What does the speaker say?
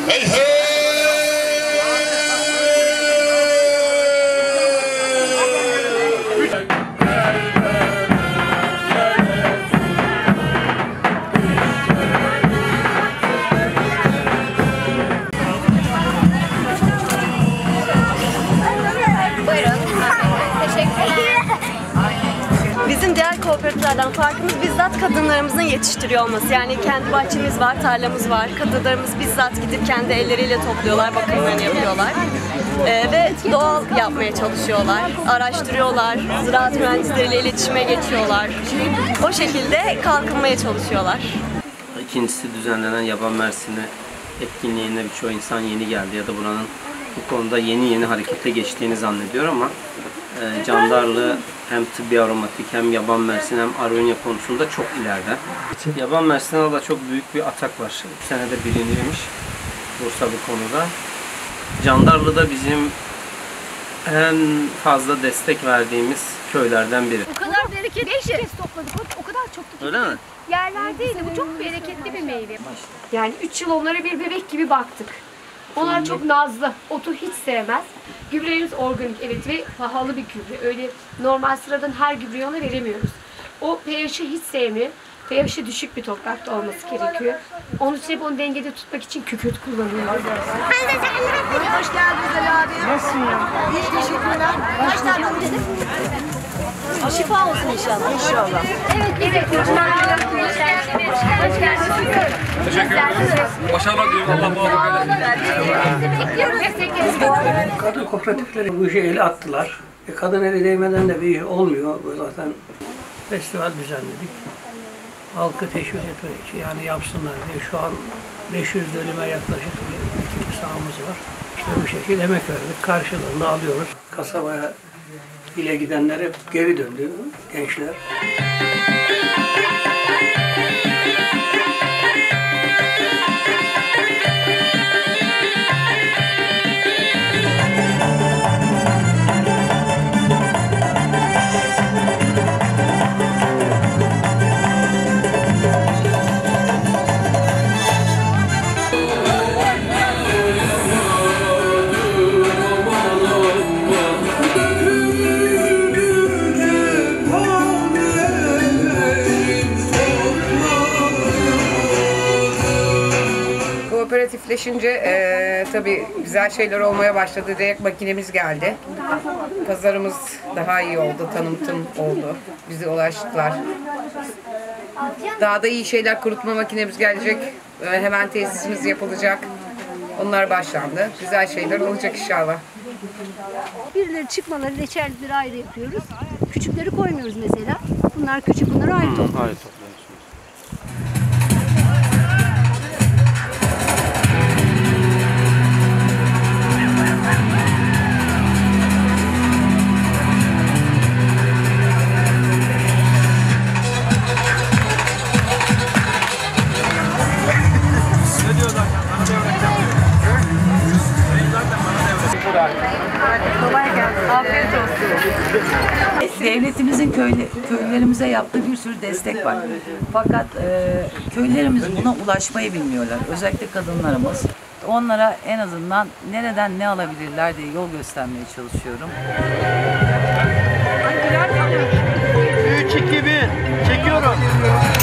Hey hey! Bizim diğer kooperatiflerden farkımız bizzat kadınlarımızın yetiştiriyor olması. Yani kendi bahçemiz var, tarlamız var. Kadınlarımız bizzat gidip kendi elleriyle topluyorlar, bakımlarını yapıyorlar. Ve doğal yapmaya çalışıyorlar, araştırıyorlar, ziraat mühendisleriyle iletişime geçiyorlar. O şekilde kalkınmaya çalışıyorlar. İkincisi düzenlenen yaban mersini etkinliğine birçok insan yeni geldi ya da buranın bu konuda yeni harekete geçtiğini zannediyor ama Candarlı hem tıbbi aromatik hem yaban mersini hem aronya konusunda çok ileride. Yaban mersine da çok büyük bir atak var. Bu sene de birinciymiş Bursa bu konuda. Candarlı'da bizim en fazla destek verdiğimiz köylerden biri. O kadar bereketli. 5 kez topladık. O kadar çok topladık. Öyle mi? Yerlerdeydi. Bu çok bereketli bir meyve. Yani 3 yıl onlara bir bebek gibi baktık. Onlar çok nazlı. Otu hiç sevmez. Gübremiz organik, evet, ve pahalı bir gübre. Öyle normal sıradan her gübreyi ona veremiyoruz. O pH'i hiç sevmiyor. pH'i düşük bir toprakta olması gerekiyor. Onun için hep onu dengede tutmak için kükürt kullanıyoruz. Hoş geldiniz Ali abi. Nasılsın ya? İyi, teşekkürler. Kaç tane aldınız? Şifa olsun inşallah. İnşallah. Evet. Hoş geldiniz. Teşekkür ederiz. Başarılar diliyorum. Allah muvaffak eylesin. Kadın kooperatifleri bu işe eli attılar. Kadın eli değmeden de bir iş olmuyor. Zaten festival düzenledik. Halkı teşvik etmek için, yani yapsınlar diye. Şu an 500 dönüme yaklaşık bir bitki sahamız var. İşte bu şekilde emek verdik. Karşılığını alıyoruz. Kasabaya ile gidenler hep geri döndü, gençler. Kooperatifleşince tabii güzel şeyler olmaya başladı. Direkt makinemiz geldi. Pazarımız daha iyi oldu, tanıtım oldu. Bize ulaştılar. Daha da iyi şeyler, kurutma makinemiz gelecek. Hemen tesisimiz yapılacak. Onlar başlandı. Güzel şeyler olacak inşallah. Birileri çıkmaları, reçelleri ayrı yapıyoruz. Küçükleri koymuyoruz mesela. Bunlar küçük, bunları ayrı topluyoruz. Ayrı topluyorsunuz. Devletimizin köylerimize yaptığı bir sürü destek var. Fakat köylerimiz buna ulaşmayı bilmiyorlar. Özellikle kadınlarımız. Onlara en azından nereden ne alabilirler diye yol göstermeye çalışıyorum. 3, 2, 1. Çekiyorum.